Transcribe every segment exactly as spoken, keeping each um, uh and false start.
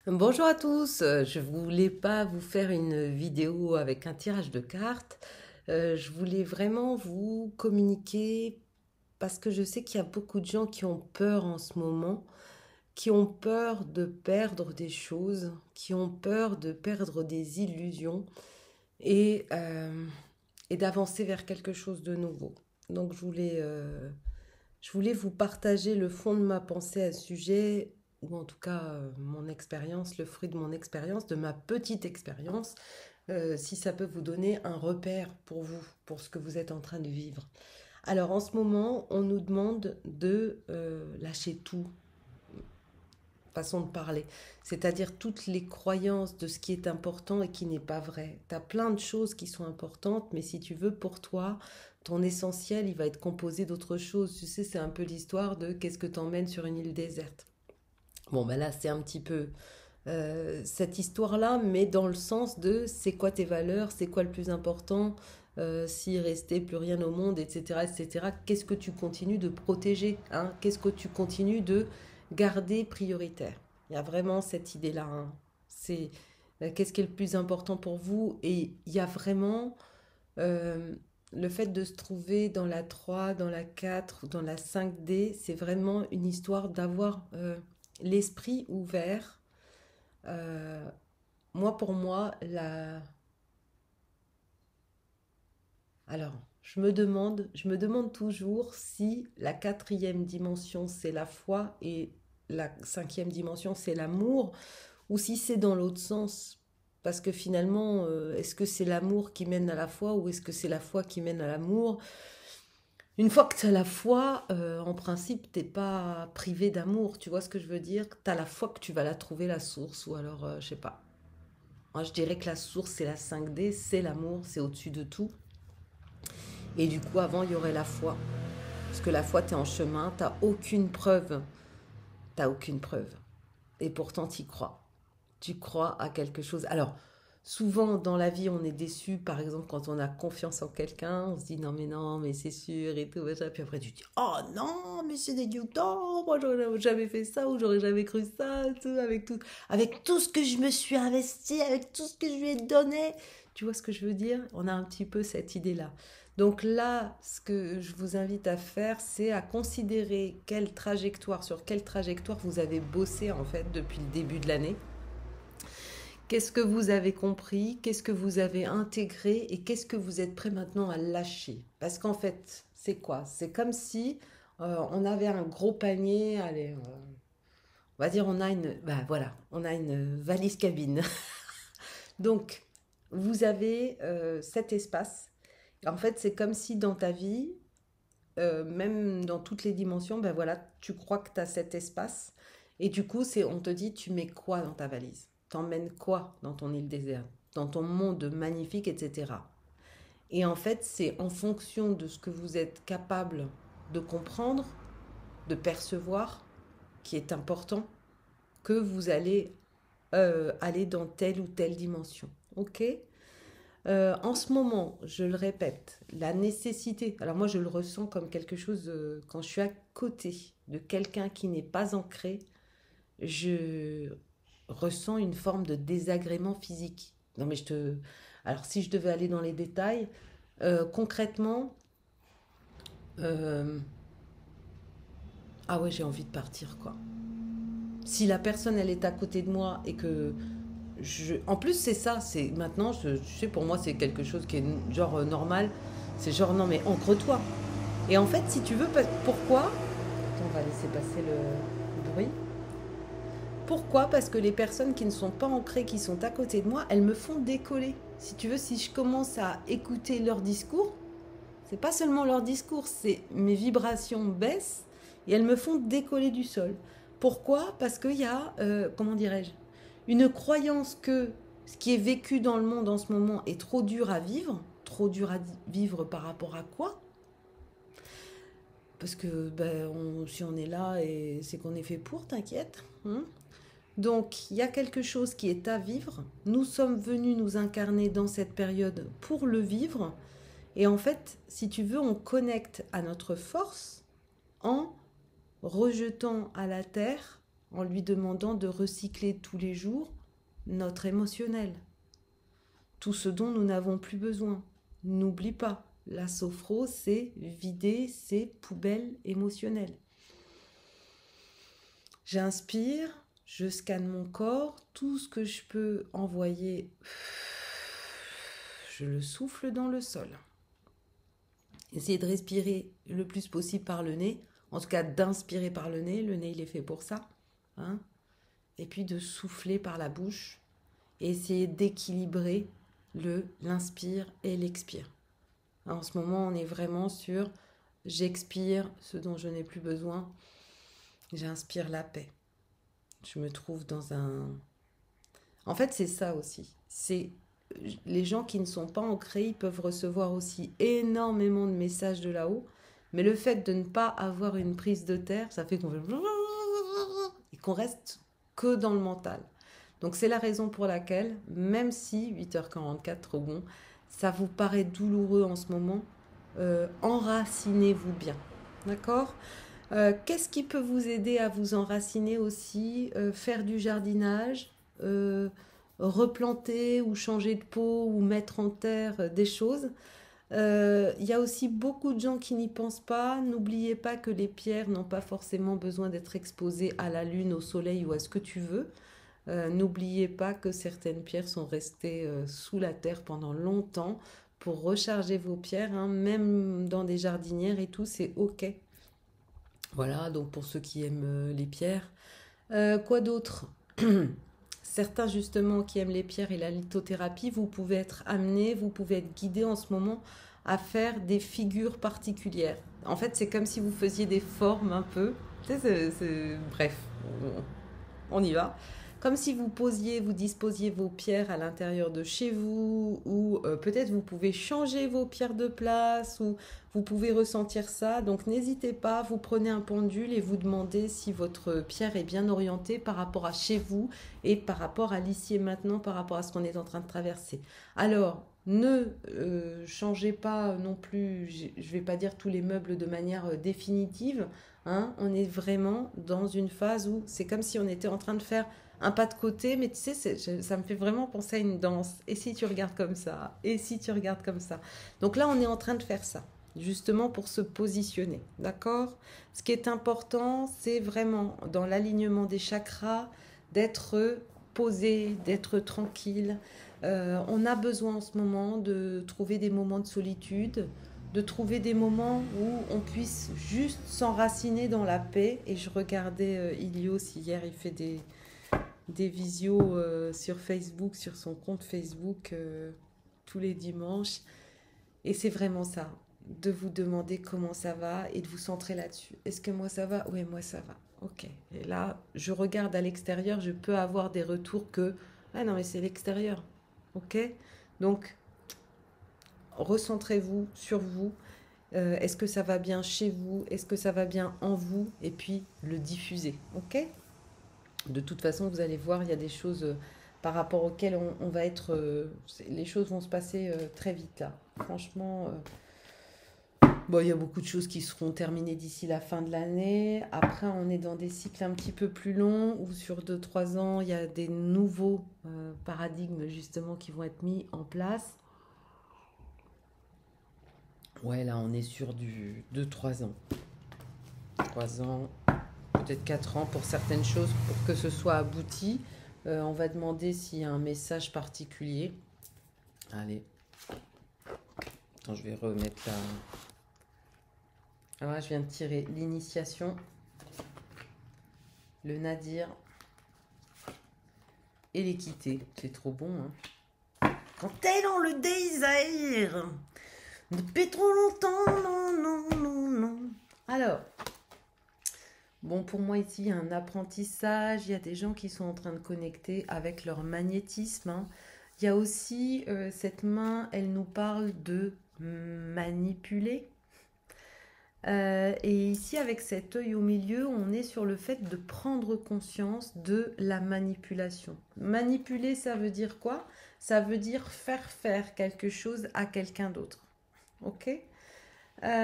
Bonjour à tous, euh, je voulais pas vous faire une vidéo avec un tirage de cartes. Euh, je voulais vraiment vous communiquer parce que je sais qu'il y a beaucoup de gens qui ont peur en ce moment, qui ont peur de perdre des choses, qui ont peur de perdre des illusions et, euh, et d'avancer vers quelque chose de nouveau. Donc je voulais, euh, je voulais vous partager le fond de ma pensée à ce sujet, ou en tout cas euh, mon expérience, le fruit de mon expérience, de ma petite expérience, euh, si ça peut vous donner un repère pour vous, pour ce que vous êtes en train de vivre. Alors en ce moment, on nous demande de euh, lâcher tout, façon de parler, c'est-à-dire toutes les croyances de ce qui est important et qui n'est pas vrai. Tu as plein de choses qui sont importantes, mais si tu veux, pour toi, ton essentiel, il va être composé d'autres choses. Tu sais, c'est un peu l'histoire de qu'est-ce que t'emmènes sur une île déserte. Bon, ben là, c'est un petit peu euh, cette histoire-là, mais dans le sens de c'est quoi tes valeurs, c'est quoi le plus important, euh, s'il restait plus rien au monde, et cetera, et cetera. Qu'est-ce que tu continues de protéger, hein? Qu'est-ce que tu continues de garder prioritaire? Il y a vraiment cette idée-là, hein. C'est euh, qu'est-ce qui est le plus important pour vous? Et il y a vraiment euh, le fait de se trouver dans la trois, dans la quatre, dans la cinq D, c'est vraiment une histoire d'avoir euh, l'esprit ouvert. Euh, Moi, pour moi, la... Alors, je me demande, je me demande toujours si la quatrième dimension, c'est la foi et la cinquième dimension, c'est l'amour, ou si c'est dans l'autre sens. Parce que finalement, euh, est-ce que c'est l'amour qui mène à la foi ou est-ce que c'est la foi qui mène à l'amour? Une fois que tu as la foi, euh, en principe, t'es pas privé d'amour. Tu vois ce que je veux dire? Tu as la foi que tu vas la trouver, la source, ou alors, euh, je sais pas. Moi, je dirais que la source, c'est la cinq D, c'est l'amour, c'est au-dessus de tout. Et du coup, avant, il y aurait la foi. Parce que la foi, tu es en chemin, tu aucune preuve. Tu aucune preuve. Et pourtant, tu y crois. Tu crois à quelque chose. Alors, souvent dans la vie, on est déçu. Par exemple, quand on a confiance en quelqu'un, on se dit non, mais non, mais c'est sûr et tout. Machin. Puis après, tu te dis oh non, mais c'est des Newton. Moi, j'aurais jamais fait ça ou j'aurais jamais cru ça. Tout, avec, tout, avec tout ce que je me suis investi, avec tout ce que je lui ai donné. Tu vois ce que je veux dire? On a un petit peu cette idée-là. Donc là, ce que je vous invite à faire, c'est à considérer quelle trajectoire, sur quelle trajectoire vous avez bossé en fait depuis le début de l'année. Qu'est-ce que vous avez compris? Qu'est-ce que vous avez intégré? Et qu'est-ce que vous êtes prêt maintenant à lâcher? Parce qu'en fait, c'est quoi? C'est comme si euh, on avait un gros panier. Allez, euh, on va dire on a une, bah voilà, on a une valise cabine. Donc, vous avez euh, cet espace. En fait, c'est comme si dans ta vie, euh, même dans toutes les dimensions, ben voilà, tu crois que tu as cet espace. Et du coup, c'est, on te dit, tu mets quoi dans ta valise? T'emmènes quoi dans ton île déserte? Dans ton monde magnifique, et cetera. Et en fait, c'est en fonction de ce que vous êtes capable de comprendre, de percevoir, qui est important, que vous allez euh, aller dans telle ou telle dimension. Ok? Euh, en ce moment, je le répète, la nécessité, alors moi je le ressens comme quelque chose, euh, quand je suis à côté de quelqu'un qui n'est pas ancré, je ressens une forme de désagrément physique. Non mais je te... Alors si je devais aller dans les détails, euh, concrètement, euh, ah ouais j'ai envie de partir quoi. Si la personne elle est à côté de moi et que je... En plus c'est ça, c'est maintenant, je, je sais pour moi c'est quelque chose qui est genre euh, normal, c'est genre non mais ancre-toi. Et en fait, si tu veux, pourquoi? Attends, on va laisser passer le bruit. Pourquoi? Parce que les personnes qui ne sont pas ancrées, qui sont à côté de moi, elles me font décoller. Si tu veux, si je commence à écouter leur discours, c'est pas seulement leur discours, c'est mes vibrations baissent et elles me font décoller du sol. Pourquoi? Parce qu'il y a, euh, comment dirais-je, une croyance que ce qui est vécu dans le monde en ce moment est trop dur à vivre. Trop dur à vivre par rapport à quoi? Parce que ben, on, si on est là, et c'est qu'on est fait pour, t'inquiète. Hein. Donc, il y a quelque chose qui est à vivre. Nous sommes venus nous incarner dans cette période pour le vivre. Et en fait, si tu veux, on connecte à notre force en rejetant à la terre, en lui demandant de recycler tous les jours notre émotionnel, tout ce dont nous n'avons plus besoin. N'oublie pas, la sophro, c'est vider ses poubelles émotionnelles. J'inspire, je scanne mon corps, tout ce que je peux envoyer, je le souffle dans le sol. Essayez de respirer le plus possible par le nez, en tout cas d'inspirer par le nez, le nez il est fait pour ça, hein. Et puis de souffler par la bouche, et essayer d'équilibrer le l'inspire et l'expire. En ce moment, on est vraiment sur j'expire ce dont je n'ai plus besoin, j'inspire la paix. Je me trouve dans un... En fait, c'est ça aussi. C'est les gens qui ne sont pas ancrés, ils peuvent recevoir aussi énormément de messages de là-haut, mais le fait de ne pas avoir une prise de terre, ça fait qu'on fait... et qu'on reste que dans le mental. Donc c'est la raison pour laquelle, même si huit heures quarante-quatre, trop bon, ça vous paraît douloureux en ce moment, euh, enracinez-vous bien. D'accord ? euh, Qu'est-ce qui peut vous aider à vous enraciner aussi ? euh, Faire du jardinage, euh, replanter ou changer de pot ou mettre en terre euh, des choses. Il euh, y a aussi beaucoup de gens qui n'y pensent pas. N'oubliez pas que les pierres n'ont pas forcément besoin d'être exposées à la lune, au soleil ou à ce que tu veux. Euh, n'oubliez pas que certaines pierres sont restées euh, sous la terre pendant longtemps pour recharger vos pierres, hein, même dans des jardinières et tout, c'est ok. Voilà, donc pour ceux qui aiment euh, les pierres. Euh, quoi d'autre ? Certains justement qui aiment les pierres et la lithothérapie, vous pouvez être amenés, vous pouvez être guidés en ce moment à faire des figures particulières. En fait, c'est comme si vous faisiez des formes un peu. Tu sais, c'est, c'est... Bref, on y va. Comme si vous posiez, vous disposiez vos pierres à l'intérieur de chez vous, ou euh, peut-être vous pouvez changer vos pierres de place, ou vous pouvez ressentir ça. Donc n'hésitez pas, vous prenez un pendule et vous demandez si votre pierre est bien orientée par rapport à chez vous et par rapport à l'ici et maintenant, par rapport à ce qu'on est en train de traverser. Alors, ne euh, changez pas non plus, je ne vais pas dire tous les meubles de manière euh, définitive, hein. On est vraiment dans une phase où c'est comme si on était en train de faire un pas de côté, mais tu sais, c'est, ça me fait vraiment penser à une danse. Et si tu regardes comme ça ? Et si tu regardes comme ça ? Donc là, on est en train de faire ça, justement pour se positionner, d'accord ? Ce qui est important, c'est vraiment dans l'alignement des chakras, d'être posé, d'être tranquille. Euh, on a besoin en ce moment de trouver des moments de solitude, de trouver des moments où on puisse juste s'enraciner dans la paix. Et je regardais euh, Ilios hier, il fait des... des visios euh, sur Facebook, sur son compte Facebook euh, tous les dimanches. Et c'est vraiment ça, de vous demander comment ça va et de vous centrer là-dessus. Est-ce que moi ça va ? Oui, moi ça va. Ok. Et là, je regarde à l'extérieur, je peux avoir des retours que ah non mais c'est l'extérieur. Ok ? Donc, recentrez-vous sur vous. Euh, est-ce que ça va bien chez vous ? Est-ce que ça va bien en vous ? Et puis, le diffuser. Ok ? De toute façon, vous allez voir, il y a des choses euh, par rapport auxquelles on, on va être... Euh, les choses vont se passer euh, très vite, là. Franchement, euh, bon, il y a beaucoup de choses qui seront terminées d'ici la fin de l'année. Après, on est dans des cycles un petit peu plus longs, où sur deux trois ans, il y a des nouveaux euh, paradigmes, justement, qui vont être mis en place. Ouais, là, on est sur du deux trois ans. trois ans... peut-être quatre ans pour certaines choses, pour que ce soit abouti. Euh, on va demander s'il y a un message particulier. Allez. Attends, je vais remettre la... Alors là, je viens de tirer l'initiation, le nadir et l'équité. C'est trop bon, hein. Quand t'es dans le désert, depuis trop longtemps, non, non, non, non. Alors... Bon, pour moi, ici, il y a un apprentissage. Il y a des gens qui sont en train de connecter avec leur magnétisme, hein. Il y a aussi euh, cette main, elle nous parle de manipuler. Euh, et ici, avec cet œil au milieu, on est sur le fait de prendre conscience de la manipulation. Manipuler, ça veut dire quoi ? Ça veut dire faire faire quelque chose à quelqu'un d'autre. Ok ?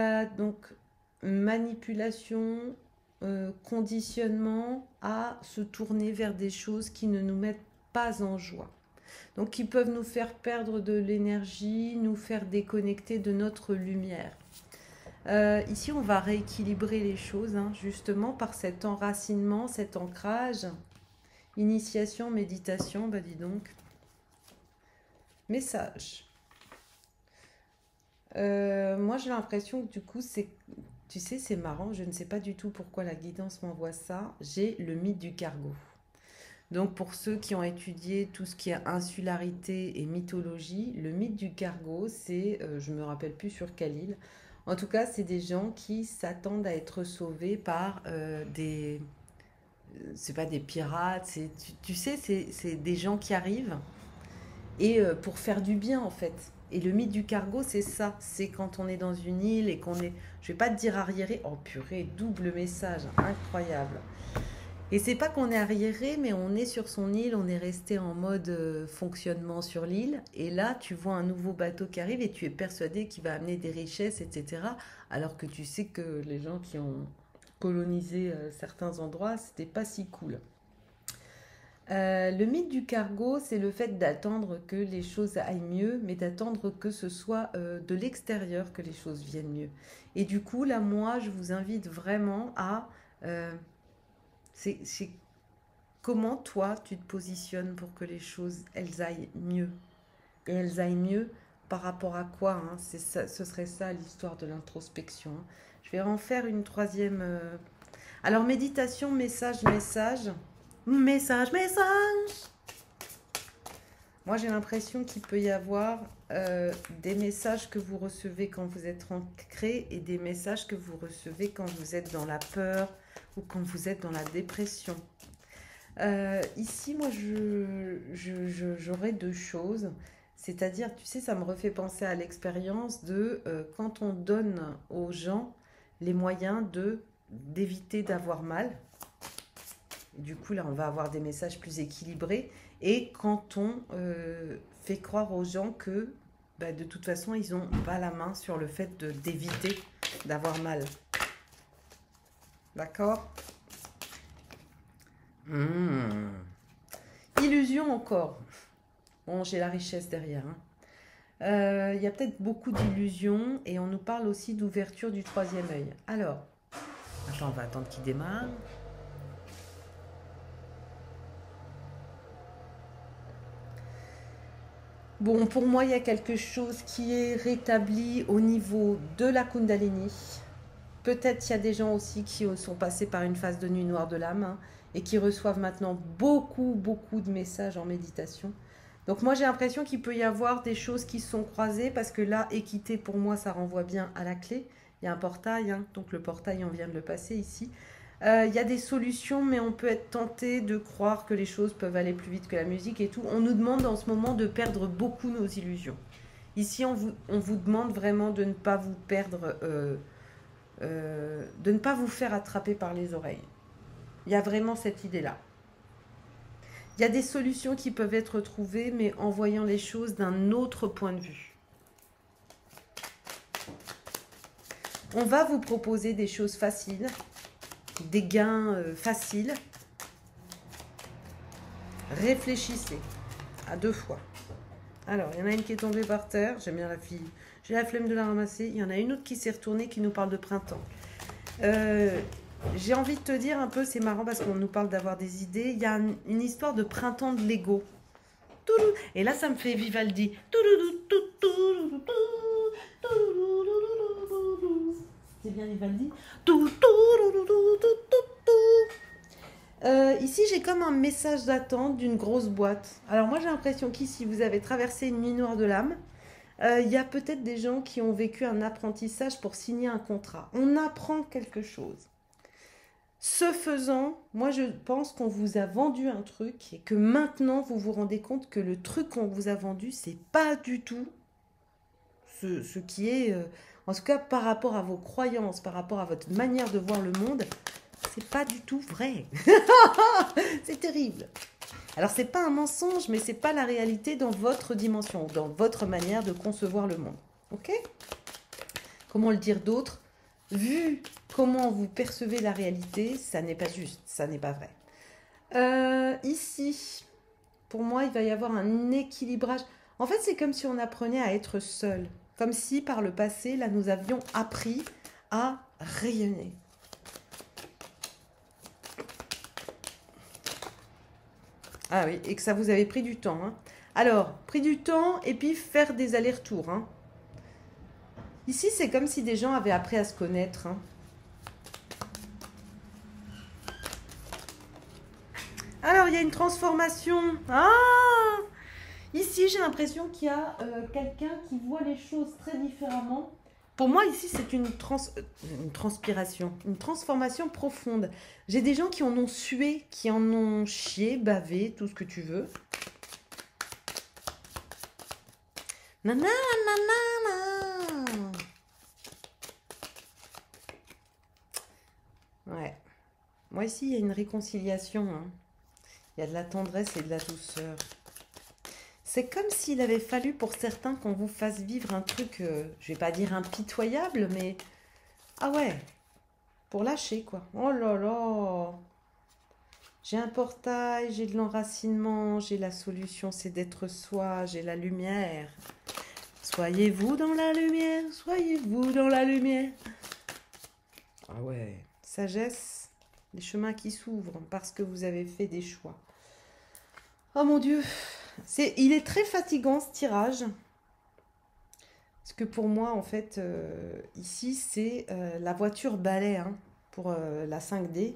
euh, Donc, manipulation... euh, conditionnement à se tourner vers des choses qui ne nous mettent pas en joie. Donc qui peuvent nous faire perdre de l'énergie, nous faire déconnecter de notre lumière. Euh, ici, on va rééquilibrer les choses, hein, justement par cet enracinement, cet ancrage. Initiation, méditation, bah dis donc. Message. Euh, moi, j'ai l'impression que du coup, c'est, tu sais, c'est marrant. Je ne sais pas du tout pourquoi la guidance m'envoie ça. J'ai le mythe du cargo. Donc, pour ceux qui ont étudié tout ce qui est insularité et mythologie, le mythe du cargo, c'est, euh, je me rappelle plus sur quelle île. En tout cas, c'est des gens qui s'attendent à être sauvés par euh, des, c'est pas des pirates, c'est, tu, tu sais, c'est, c'est des gens qui arrivent et euh, pour faire du bien en fait. Et le mythe du cargo, c'est ça. C'est quand on est dans une île et qu'on est, je vais pas te dire arriéré, oh purée, double message, incroyable. Et c'est pas qu'on est arriéré, mais on est sur son île, on est resté en mode euh, fonctionnement sur l'île. Et là, tu vois un nouveau bateau qui arrive et tu es persuadé qu'il va amener des richesses, et cetera. Alors que tu sais que les gens qui ont colonisé euh, certains endroits, c'était pas si cool. Euh, le mythe du cargo, c'est le fait d'attendre que les choses aillent mieux, mais d'attendre que ce soit euh, de l'extérieur que les choses viennent mieux. Et du coup, là, moi, je vous invite vraiment à... euh, c'est, c'est comment toi, tu te positionnes pour que les choses, elles aillent mieux. Et elles aillent mieux par rapport à quoi, hein. C'est ça, ce serait ça l'histoire de l'introspection, hein. Je vais en faire une troisième... euh, Alors, méditation, message, message. Message, message. Moi, j'ai l'impression qu'il peut y avoir euh, des messages que vous recevez quand vous êtes ancré et des messages que vous recevez quand vous êtes dans la peur ou quand vous êtes dans la dépression. Euh, ici, moi, je, je, je, j'aurais deux choses. C'est-à-dire, tu sais, ça me refait penser à l'expérience de euh, quand on donne aux gens les moyens de d'éviter d'avoir mal. Du coup, là, on va avoir des messages plus équilibrés. Et quand on euh, fait croire aux gens que, bah, de toute façon, ils n'ont pas la main sur le fait de, d'éviter d'avoir mal. D'accord ? Mmh. Illusion encore. Bon, j'ai la richesse derrière. Hein. Euh, il y a peut-être beaucoup d'illusions et on nous parle aussi d'ouverture du troisième œil. Alors, attends, on va attendre qu'il démarre. Bon, pour moi, il y a quelque chose qui est rétabli au niveau de la Kundalini. Peut-être qu'il y a des gens aussi qui sont passés par une phase de nuit noire de l'âme, hein, et qui reçoivent maintenant beaucoup, beaucoup de messages en méditation. Donc moi, j'ai l'impression qu'il peut y avoir des choses qui se sont croisées, parce que là, équité, pour moi, ça renvoie bien à la clé. Il y a un portail, hein, donc le portail, on vient de le passer ici. Euh, il y a des solutions, mais on peut être tenté de croire que les choses peuvent aller plus vite que la musique et tout. On nous demande en ce moment de perdre beaucoup nos illusions. Ici, on vous, on vous demande vraiment de ne pas vous perdre, euh, euh, de ne pas vous faire attraper par les oreilles. Il y a vraiment cette idée-là. Il y a des solutions qui peuvent être trouvées, mais en voyant les choses d'un autre point de vue. On va vous proposer des choses faciles, des gains euh, faciles. Réfléchissez à deux fois. Alors, il y en a une qui est tombée par terre. J'aime bien la fille. J'ai la flemme de la ramasser. Il y en a une autre qui s'est retournée qui nous parle de printemps. Euh, j'ai envie de te dire un peu, c'est marrant parce qu'on nous parle d'avoir des idées. Il y a un, une histoire de printemps de Lego. Et là, ça me fait Vivaldi. C'est bien Vivaldi. Euh, ici, j'ai comme un message d'attente d'une grosse boîte. Alors moi, j'ai l'impression qu'ici, vous avez traversé une nuit noire de l'âme. Euh, il y a peut-être des gens qui ont vécu un apprentissage pour signer un contrat. On apprend quelque chose. Ce faisant, moi, je pense qu'on vous a vendu un truc et que maintenant, vous vous rendez compte que le truc qu'on vous a vendu, c'est pas du tout ce, ce qui est... Euh, en tout cas, par rapport à vos croyances, par rapport à votre manière de voir le monde, c'est pas du tout vrai. C'est terrible. Alors, c'est pas un mensonge, mais c'est pas la réalité dans votre dimension, dans votre manière de concevoir le monde. Ok ? Comment le dire d'autre ? vu comment vous percevez la réalité, ça n'est pas juste, ça n'est pas vrai. Euh, ici, pour moi, il va y avoir un équilibrage. En fait, c'est comme si on apprenait à être seul. Comme si, par le passé, là, nous avions appris à rayonner. Ah oui, et que ça vous avait pris du temps. Hein. Alors, pris du temps et puis faire des allers-retours. Hein. Ici, c'est comme si des gens avaient appris à se connaître. Hein. Alors, il y a une transformation. Ah! Ici, j'ai l'impression qu'il y a euh, quelqu'un qui voit les choses très différemment. Pour moi, ici, c'est une, trans une transpiration, une transformation profonde. J'ai des gens qui en ont sué, qui en ont chié, bavé, tout ce que tu veux. Nanana, nanana. Ouais. Moi, ici, il y a une réconciliation. Hein. Il y a de la tendresse et de la douceur. C'est comme s'il avait fallu pour certains qu'on vous fasse vivre un truc, euh, je vais pas dire impitoyable, mais... Ah ouais, pour lâcher quoi. Oh là là. J'ai un portail, j'ai de l'enracinement, j'ai la solution, c'est d'être soi, j'ai la lumière. Soyez-vous dans la lumière, soyez-vous dans la lumière. Ah ouais, sagesse, les chemins qui s'ouvrent parce que vous avez fait des choix. Oh mon Dieu, c'est, il est très fatigant ce tirage. Parce que pour moi, en fait, euh, ici, c'est euh, la voiture balai hein, pour euh, la cinq D.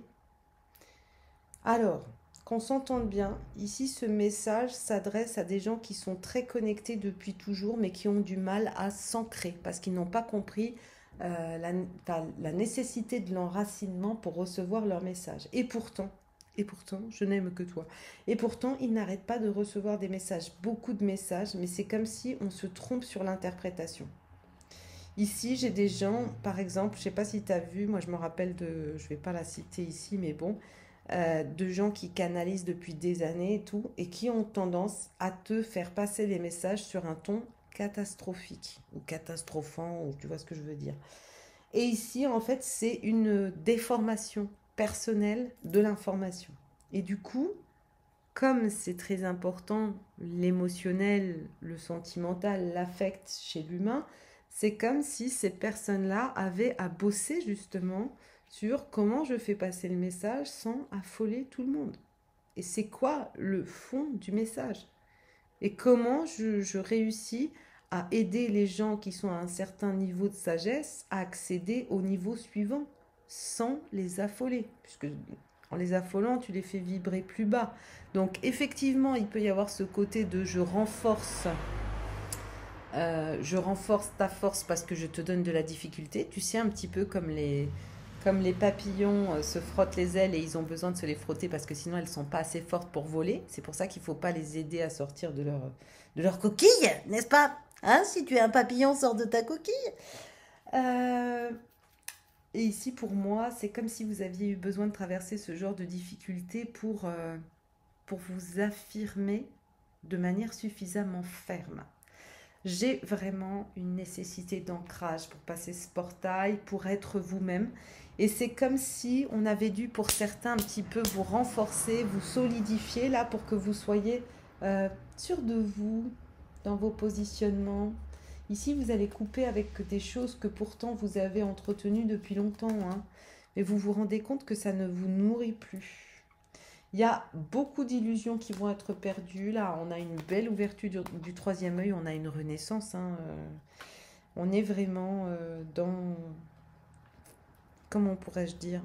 Alors, qu'on s'entende bien, ici, ce message s'adresse à des gens qui sont très connectés depuis toujours, mais qui ont du mal à s'ancrer, parce qu'ils n'ont pas compris euh, la, la nécessité de l'enracinement pour recevoir leur message. Et pourtant, et pourtant, je n'aime que toi. Et pourtant, ils n'arrêtent pas de recevoir des messages, beaucoup de messages, mais c'est comme si on se trompe sur l'interprétation. Ici, j'ai des gens, par exemple, je ne sais pas si tu as vu, moi je me rappelle de, je ne vais pas la citer ici, mais bon, euh, de gens qui canalisent depuis des années et tout, et qui ont tendance à te faire passer les messages sur un ton catastrophique, ou catastrophant, ou tu vois ce que je veux dire. Et ici, en fait, c'est une déformation personnelle de l'information. Et du coup, comme c'est très important, l'émotionnel, le sentimental, l'affect chez l'humain, c'est comme si ces personnes-là avaient à bosser justement sur comment je fais passer le message sans affoler tout le monde. Et c'est quoi le fond du message? Et comment je, je réussis à aider les gens qui sont à un certain niveau de sagesse à accéder au niveau suivant sans les affoler, puisque en les affolant, tu les fais vibrer plus bas. Donc effectivement, il peut y avoir ce côté de je renforce, euh, je renforce ta force parce que je te donne de la difficulté. Tu sais, un petit peu comme les, comme les papillons euh, se frottent les ailes et ils ont besoin de se les frotter parce que sinon elles ne sont pas assez fortes pour voler. C'est pour ça qu'il ne faut pas les aider à sortir de leur, de leur coquille, n'est-ce pas? Hein, si tu es un papillon, sors de ta coquille. Euh, Et ici, pour moi, c'est comme si vous aviez eu besoin de traverser ce genre de difficulté pour, euh, pour vous affirmer de manière suffisamment ferme. J'ai vraiment une nécessité d'ancrage pour passer ce portail, pour être vous-même. Et c'est comme si on avait dû, pour certains, un petit peu vous renforcer, vous solidifier, là, pour que vous soyez euh, sûr de vous, dans vos positionnements. Ici, vous allez couper avec des choses que pourtant vous avez entretenues depuis longtemps. Hein. Mais vous vous rendez compte que ça ne vous nourrit plus. Il y a beaucoup d'illusions qui vont être perdues. Là, on a une belle ouverture du, du troisième œil. On a une renaissance. Hein. Euh, on est vraiment euh, dans... Comment pourrais-je dire?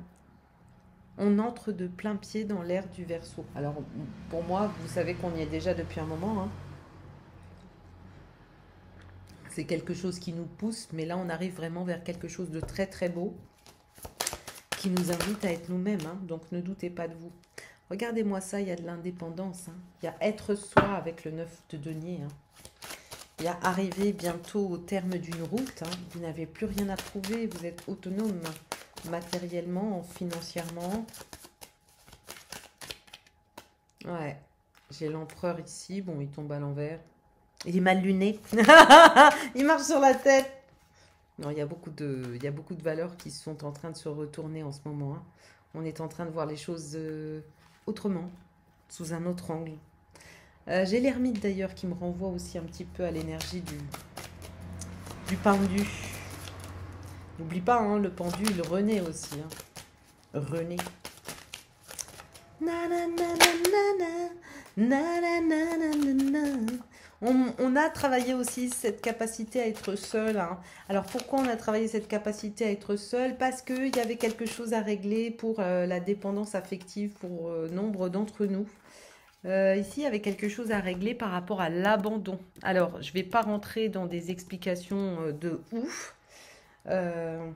On entre de plein pied dans l'ère du Verseau. Alors, pour moi, vous savez qu'on y est déjà depuis un moment. Hein. C'est quelque chose qui nous pousse, mais là on arrive vraiment vers quelque chose de très très beau qui nous invite à être nous-mêmes, hein, donc ne doutez pas de vous. Regardez-moi ça, il y a de l'indépendance, hein. Il y a être soi avec le neuf de denier. Hein. Il y a arriver bientôt au terme d'une route, hein. Vous n'avez plus rien à prouver, vous êtes autonome matériellement, financièrement. Ouais, j'ai l'empereur ici, bon il tombe à l'envers. Il est mal luné. Il marche sur la tête. Non, il y a beaucoup de, il y a beaucoup de valeurs qui sont en train de se retourner en ce moment, hein. On est en train de voir les choses euh, autrement, sous un autre angle. Euh, j'ai l'ermite d'ailleurs qui me renvoie aussi un petit peu à l'énergie du, du pendu. N'oublie pas, hein, le pendu, il renaît aussi, hein. Renaît. Na, na, na, na, na, na, na, na, na, na, na. On, on a travaillé aussi cette capacité à être seul, hein. Alors pourquoi on a travaillé cette capacité à être seul? Parce qu'il y avait quelque chose à régler pour euh, la dépendance affective pour euh, nombre d'entre nous. Euh, ici, il y avait quelque chose à régler par rapport à l'abandon. Alors, je ne vais pas rentrer dans des explications euh, de ouf. Euh,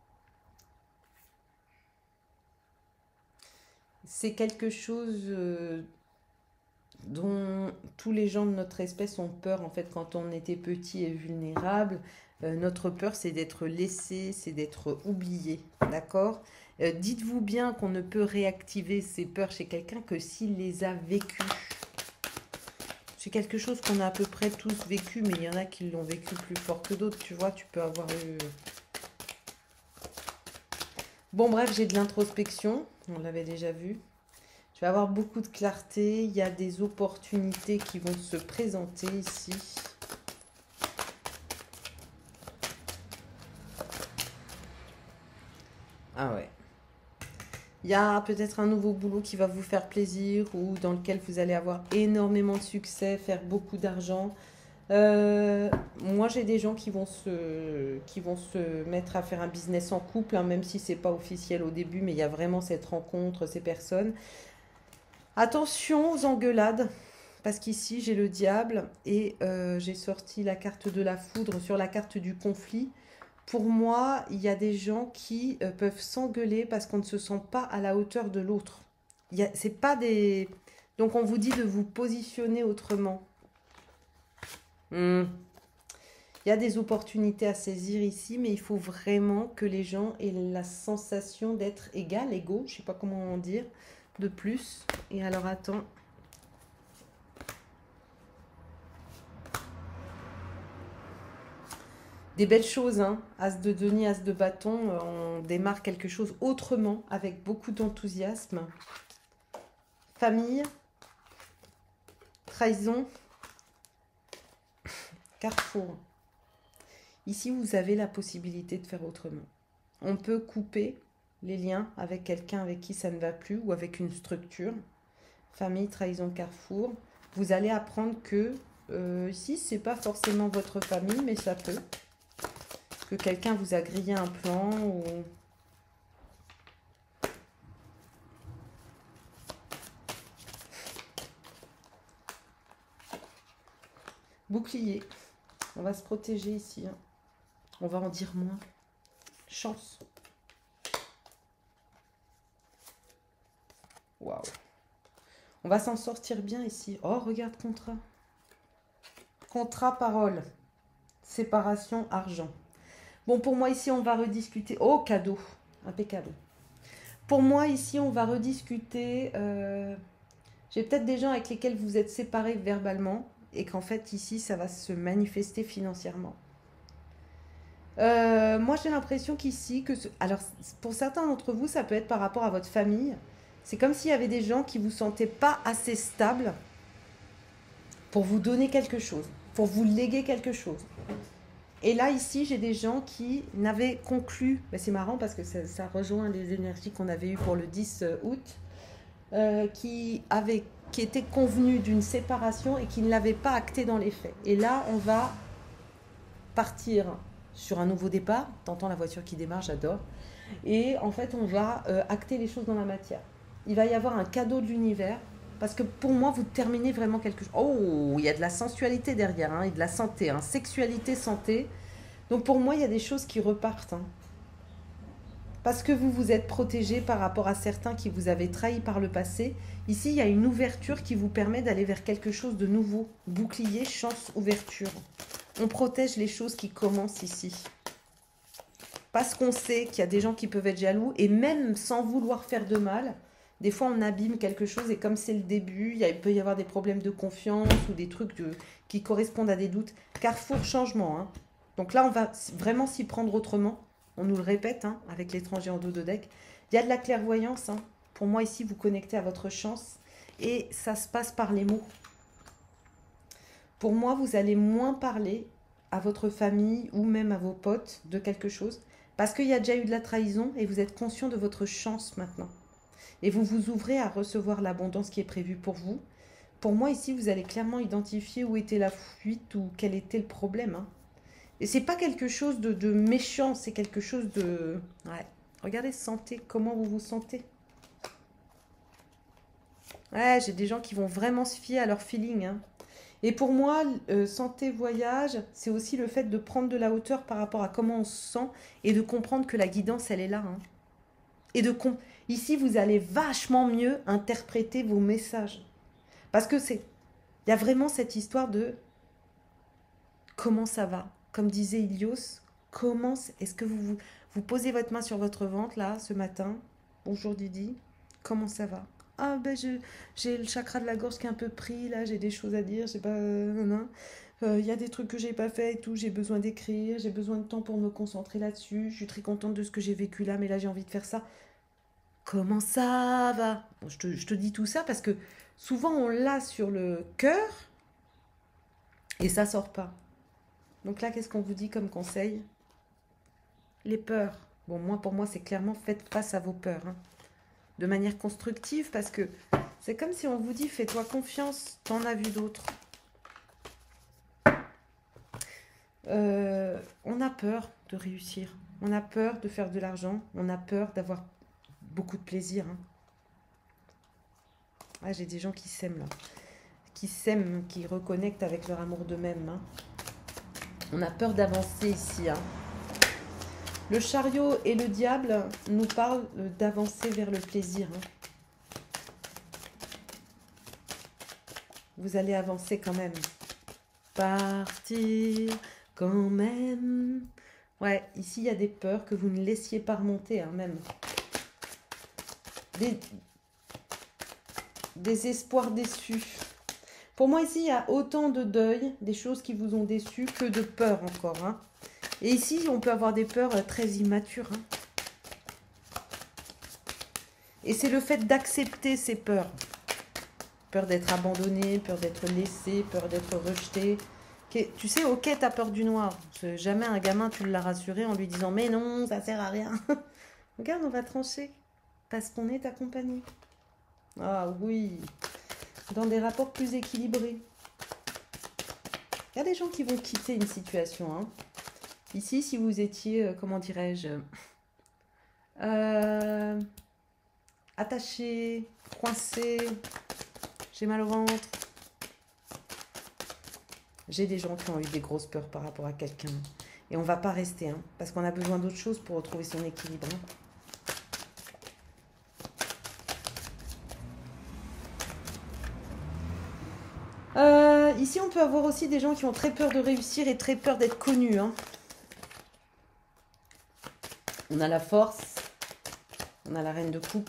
c'est quelque chose euh, dont tous les gens de notre espèce ont peur, en fait, quand on était petit et vulnérable. Euh, notre peur, c'est d'être laissé, c'est d'être oublié, d'accord? Euh, dites-vous bien qu'on ne peut réactiver ses peurs chez quelqu'un que s'il les a vécues. C'est quelque chose qu'on a à peu près tous vécu, mais il y en a qui l'ont vécu plus fort que d'autres, tu vois, tu peux avoir eu... Bon, bref, j'ai de l'introspection, on l'avait déjà vu. Je vais avoir beaucoup de clarté, il y a des opportunités qui vont se présenter ici. Ah ouais. Il y a peut-être un nouveau boulot qui va vous faire plaisir ou dans lequel vous allez avoir énormément de succès, faire beaucoup d'argent. Euh, moi, j'ai des gens qui vont, se, qui vont se mettre à faire un business en couple, hein, même si c'est pas officiel au début, mais il y a vraiment cette rencontre, ces personnes. Attention aux engueulades, parce qu'ici, j'ai le diable et euh, j'ai sorti la carte de la foudre sur la carte du conflit. Pour moi, il y a des gens qui euh, peuvent s'engueuler parce qu'on ne se sent pas à la hauteur de l'autre. C'est pas des... Donc, on vous dit de vous positionner autrement. Hmm. Il y a des opportunités à saisir ici, mais il faut vraiment que les gens aient la sensation d'être égal, égaux, je ne sais pas comment dire, de plus. Et alors, attends. Des belles choses, hein. As de denier, as de bâton, on démarre quelque chose autrement, avec beaucoup d'enthousiasme. Famille, trahison, carrefour. Ici, vous avez la possibilité de faire autrement. On peut couper les liens avec quelqu'un avec qui ça ne va plus ou avec une structure. Famille, trahison, carrefour. Vous allez apprendre que euh, ici, c'est pas forcément votre famille, mais ça peut. Que quelqu'un vous a grillé un plan ou... Bouclier. On va se protéger ici, hein. On va en dire moins. Chance. Waouh. On va s'en sortir bien ici. Oh, regarde, contrat. Contrat, parole. Séparation, argent. Bon, pour moi, ici, on va rediscuter. Oh, cadeau. Impeccable. Pour moi, ici, on va rediscuter. Euh... J'ai peut-être des gens avec lesquels vous êtes séparés verbalement et qu'en fait, ici, ça va se manifester financièrement. Euh, moi, j'ai l'impression qu'ici, que ce... alors pour certains d'entre vous, ça peut être par rapport à votre famille. C'est comme s'il y avait des gens qui ne vous sentaient pas assez stable pour vous donner quelque chose, pour vous léguer quelque chose. Et là, ici, j'ai des gens qui n'avaient conclu, ben, c'est marrant parce que ça, ça rejoint les énergies qu'on avait eues pour le dix août, euh, qui, avaient, qui étaient convenus d'une séparation et qui ne l'avaient pas acté dans les faits. Et là, on va partir sur un nouveau départ. T'entends la voiture qui démarre, j'adore. Et en fait, on va euh, acter les choses dans la matière. Il va y avoir un cadeau de l'univers. Parce que pour moi, vous terminez vraiment quelque chose. Oh, il y a de la sensualité derrière, hein, et de la santé. Hein, sexualité, santé. Donc pour moi, il y a des choses qui repartent. Hein. Parce que vous vous êtes protégé par rapport à certains qui vous avaient trahi par le passé. Ici, il y a une ouverture qui vous permet d'aller vers quelque chose de nouveau. Bouclier, chance, ouverture. On protège les choses qui commencent ici. Parce qu'on sait qu'il y a des gens qui peuvent être jaloux. Et même sans vouloir faire de mal, des fois on abîme quelque chose. Et comme c'est le début, il peut y avoir des problèmes de confiance ou des trucs de, qui correspondent à des doutes. Carrefour, changement. Hein. Donc là, on va vraiment s'y prendre autrement. On nous le répète, hein, avec l'étranger en dos de deck. Il y a de la clairvoyance. Hein. Pour moi, ici, vous connectez à votre chance. Et ça se passe par les mots. Pour moi, vous allez moins parler à votre famille ou même à vos potes de quelque chose. Parce qu'il y a déjà eu de la trahison et vous êtes conscient de votre chance maintenant. Et vous vous ouvrez à recevoir l'abondance qui est prévue pour vous. Pour moi, ici, vous allez clairement identifier où était la fuite ou quel était le problème. Hein. Et c'est pas quelque chose de, de méchant, c'est quelque chose de... Ouais. Regardez, sentez comment vous vous sentez. Ouais, j'ai des gens qui vont vraiment se fier à leur feeling. Hein. Et pour moi, euh, santé, voyage, c'est aussi le fait de prendre de la hauteur par rapport à comment on se sent et de comprendre que la guidance, elle est là. Hein. Et de com- ici, vous allez vachement mieux interpréter vos messages. Parce que c'est... Il y a vraiment cette histoire de... Comment ça va? Comme disait Ilios, comment... Est-ce que vous, vous vous posez votre main sur votre ventre, là, ce matin? Bonjour Didi. Comment ça va? Ah ben je, j'ai le chakra de la gorge qui est un peu pris, là, j'ai des choses à dire, j'ai pas... Il euh, y a des trucs que j'ai pas fait et tout, j'ai besoin d'écrire, j'ai besoin de temps pour me concentrer là-dessus, je suis très contente de ce que j'ai vécu là, mais là j'ai envie de faire ça. Comment ça va? Bon, je, te, je te dis tout ça parce que souvent on l'a sur le cœur et ça sort pas. Donc là, qu'est-ce qu'on vous dit comme conseil? Les peurs. Bon, moi, pour moi, c'est clairement faites face à vos peurs. Hein. De manière constructive, parce que c'est comme si on vous dit, fais-toi confiance, t'en as vu d'autres. Euh, on a peur de réussir. On a peur de faire de l'argent. On a peur d'avoir beaucoup de plaisir. Hein. Ah, j'ai des gens qui s'aiment, là. Qui s'aiment, qui reconnectent avec leur amour d'eux-mêmes. Hein. On a peur d'avancer ici. Hein. Le chariot et le diable nous parlent d'avancer vers le plaisir. Hein. Vous allez avancer quand même. Partir quand même. Ouais, ici, il y a des peurs que vous ne laissiez pas remonter, hein, même. Des, des espoirs déçus. Pour moi, ici, il y a autant de deuil, des choses qui vous ont déçu, que de peur encore. Hein. Et ici, on peut avoir des peurs très immatures. Hein. Et c'est le fait d'accepter ces peurs. Peur d'être abandonné, peur d'être laissé, peur d'être rejeté. Tu sais, ok, t'as peur du noir. Jamais un gamin, tu l'as rassuré en lui disant « Mais non, ça sert à rien. » Regarde, on va trancher. Parce qu'on est accompagné. Ah oui. Dans des rapports plus équilibrés. Il y a des gens qui vont quitter une situation. Hein. Ici, si vous étiez, euh, comment dirais-je, euh, attaché, coincé, j'ai mal au ventre. J'ai des gens qui ont eu des grosses peurs par rapport à quelqu'un. Et on ne va pas rester, hein, parce qu'on a besoin d'autre chose pour retrouver son équilibre. Hein. Euh, ici, on peut avoir aussi des gens qui ont très peur de réussir et très peur d'être connus. Hein. On a la force. On a la reine de coupe.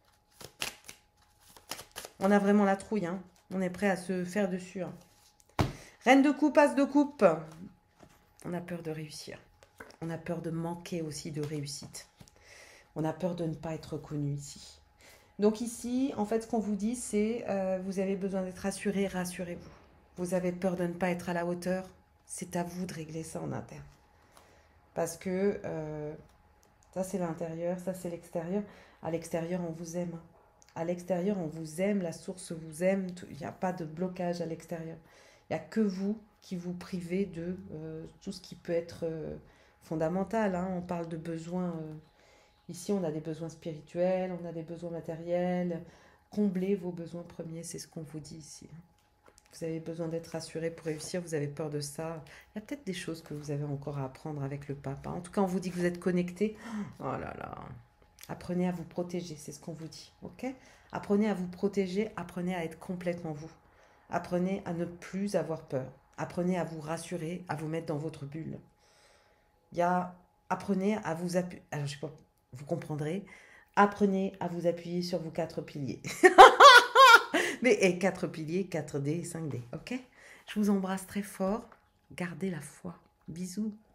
On a vraiment la trouille. Hein. On est prêt à se faire dessus. Hein. Reine de coupe, as de coupe. On a peur de réussir. On a peur de manquer aussi de réussite. On a peur de ne pas être reconnu ici. Donc ici, en fait, ce qu'on vous dit, c'est euh, vous avez besoin d'être rassuré, rassurez-vous. Vous avez peur de ne pas être à la hauteur. C'est à vous de régler ça en interne. Parce que euh, ça, c'est l'intérieur, ça, c'est l'extérieur. À l'extérieur, on vous aime. À l'extérieur, on vous aime, la source vous aime. Il n'y a pas de blocage à l'extérieur. Il n'y a que vous qui vous privez de euh, tout ce qui peut être euh, fondamental. Hein. On parle de besoins. Euh, ici, on a des besoins spirituels, on a des besoins matériels. Comblez vos besoins premiers, c'est ce qu'on vous dit ici. Vous avez besoin d'être rassuré pour réussir, vous avez peur de ça. Il y a peut-être des choses que vous avez encore à apprendre avec le papa. En tout cas, on vous dit que vous êtes connecté. Oh là là. Apprenez à vous protéger, c'est ce qu'on vous dit. Ok ? Apprenez à vous protéger, apprenez à être complètement vous. Apprenez à ne plus avoir peur. Apprenez à vous rassurer, à vous mettre dans votre bulle. Il y a, apprenez à vous appuyer. Alors, je sais pas, vous comprendrez. Apprenez à vous appuyer sur vos quatre piliers. Mais et quatre piliers, quatre D et cinq D. Ok ? Je vous embrasse très fort. Gardez la foi. Bisous.